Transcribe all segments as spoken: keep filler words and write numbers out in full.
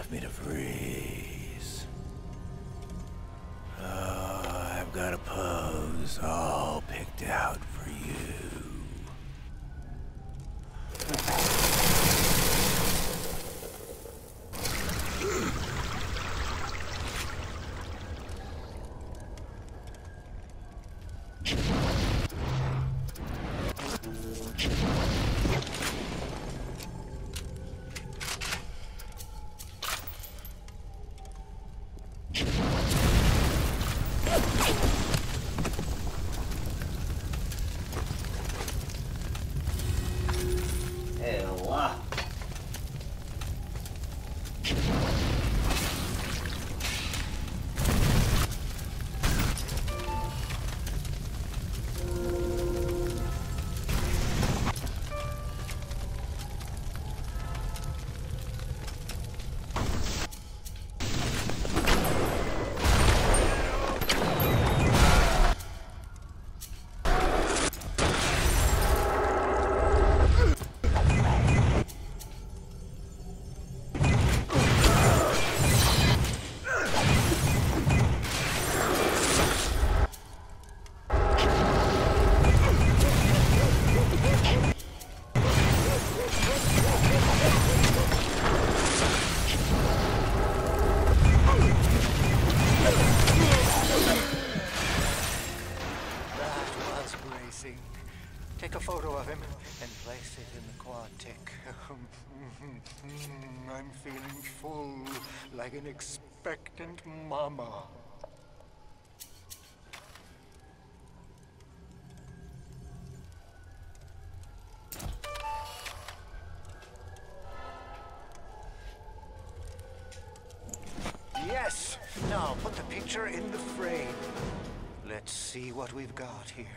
left me to freeze. Oh, I've got a pose all picked out for you. Take a photo of him and place it in the Quantic. I'm feeling full, like an expectant mama. Yes! Now put the picture in the frame. Let's see what we've got here.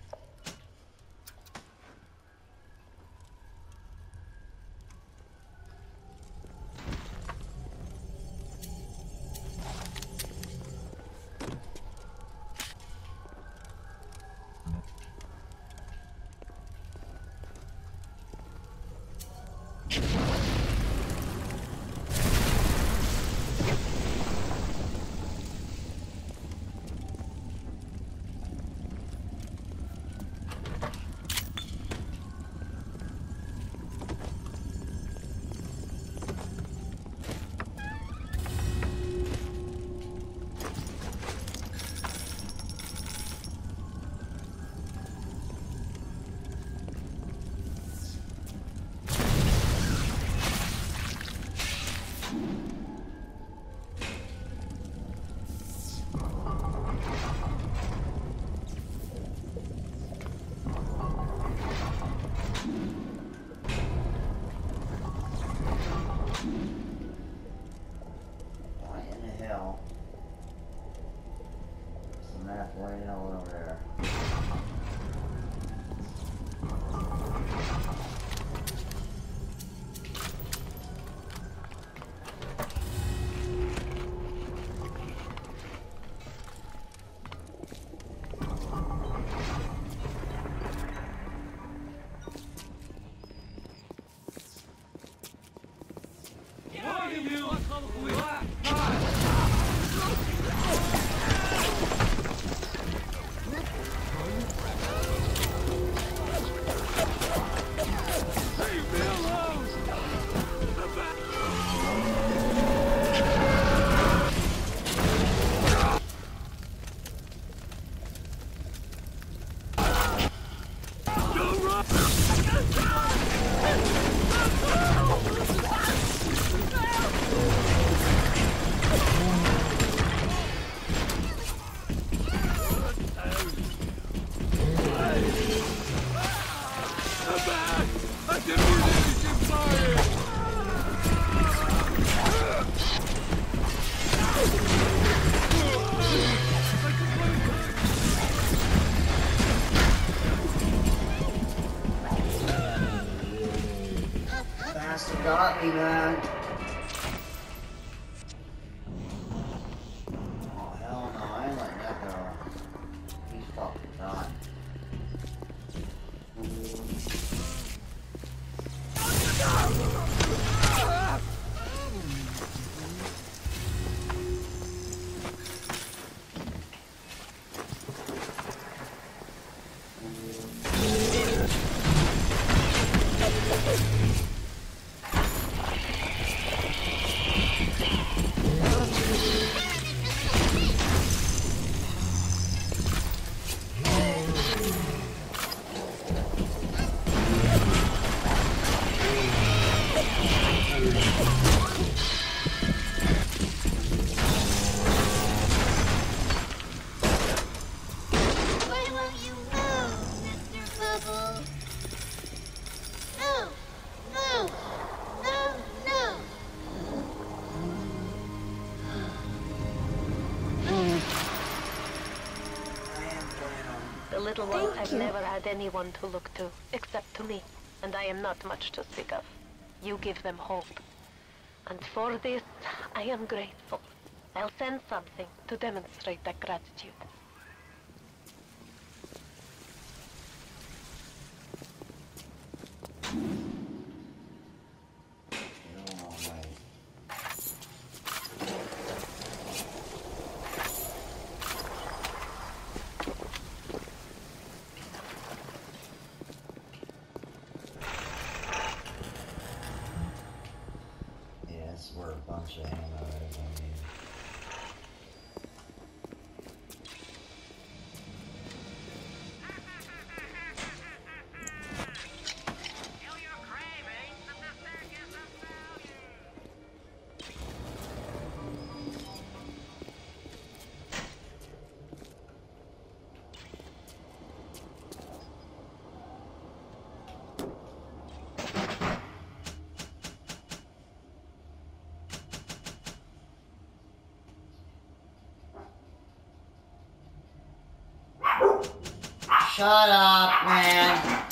Got me, man. Oh, hell no, I ain't letting that go. He's fucking done. little ones have never had anyone to look to, except to me, and I am not much to speak of. You give them hope. And for this, I am grateful. I'll send something to demonstrate that gratitude. We're a bunch of ammo that I need. Shut up, man.